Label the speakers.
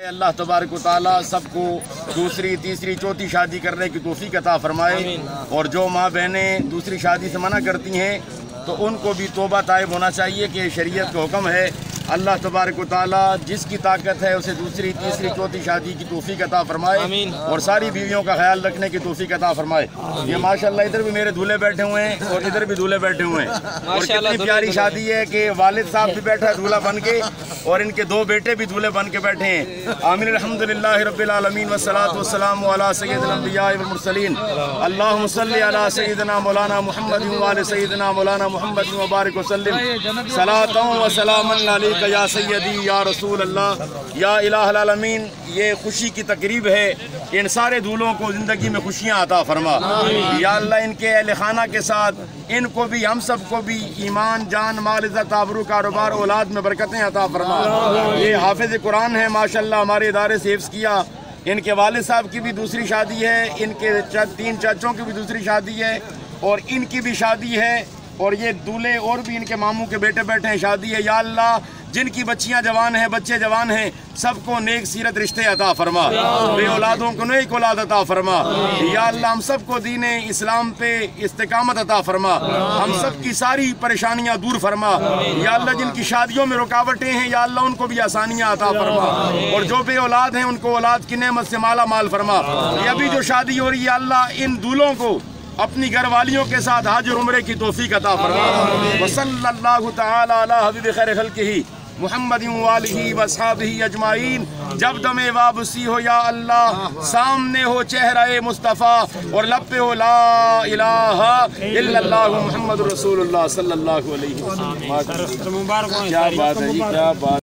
Speaker 1: اللہ تبارک و تعالیٰ سب کو دوسری تیسری چوتھی شادی کرنے کی توفیق عطا فرمائے، اور جو ماں بہنیں دوسری شادی سے منع کرتی ہیں تو ان کو بھی توبہ طائب ہونا چاہیے کہ شریعت کا حکم ہے۔ اللہ تبارک و تعالیٰ جس کی طاقت ہے اسے دوسری تیسری چوتھی شادی کی توفیق عطا فرمائے اور ساری بیویوں کا خیال رکھنے کی توفیق عطا فرمائے۔ یہ ماشاءاللہ ادھر بھی میرے دولہے بیٹھے ہوئے ہیں اور ادھر بھی دولہے بیٹھے ہوئے ہیں، اور کتنی پیاری شادی ہے کہ والد صاحب بھی بیٹھا ہے دولہا بن کے اور ان کے دو بیٹے بھی دولہے بن کے بیٹھے ہیں۔ آمین الحمدللہ رب العالمین والصلاة والسلام علی سید الانبیاء والمرسلین، اللہم صلی علی سیدنا مولانا محمد وعلی سیدنا مولانا محمد مبارک وسلم، صلاۃ و سلام علیک یا سیدی یا رسول اللہ یا الہ العالمین۔ یہ خوشی کی تقریب ہے، ان سارے دولوں کو زندگی میں خوشیاں عطا فرما یا اللہ، ان کے اہل خانہ کے ساتھ ان کو بھی ہم سب کو بھی ایمان جان مال عزت آبرو کاروبار اولاد میں برکتیں عطا فرما۔ یہ حافظ قرآن ہے ماشاءاللہ، ہمارے ادارے سے حفظ کیا، ان کے والد صاحب کی بھی دوسری شادی ہے، ان کے 3 چاچوں کی بھی دوسری شادی ہے اور ان کی بھی شادی ہے، اور یہ دولہے اور بھی ان کے ماموں کے بیٹے بیٹھے ہیں شادی ہے یا اللہ، جن کی بچیاں جوان ہیں بچے جوان ہیں سب کو نیک سیرت رشتے عطا فرما، بے اولادوں کو نیک اولاد عطا فرما یا اللہ، ہم سب کو دین اسلام پہ استقامت عطا فرما، ہم سب کی ساری پریشانیاں دور فرما یا اللہ، جن کی شادیوں میں رکاوٹیں ہیں یا اللہ ان کو بھی آسانیاں عطا فرما، اور جو بے اولاد ہیں ان کو اولاد کی نعمت سے مالا مال فرما۔ یہ ابھی جو شادی ہو رہی ہے یا اللہ، ان دولوں کو اپنی گھر والیوں کے ساتھ حج اور عمرے کی توفیق عطا فرما۔ وصلی اللہ تعالی علی حبیب خیر خلقہ محمد وآلہ واصحابہ اجمعین۔ جب دم وابسی ہو یا اللہ، سامنے ہو چہرہ مصطفیٰ اور لب پہ ہو لا الہ الا اللہ محمد رسول اللہ صلی اللہ علیہ وسلم۔ کیا بات ہے جی، کیا بات۔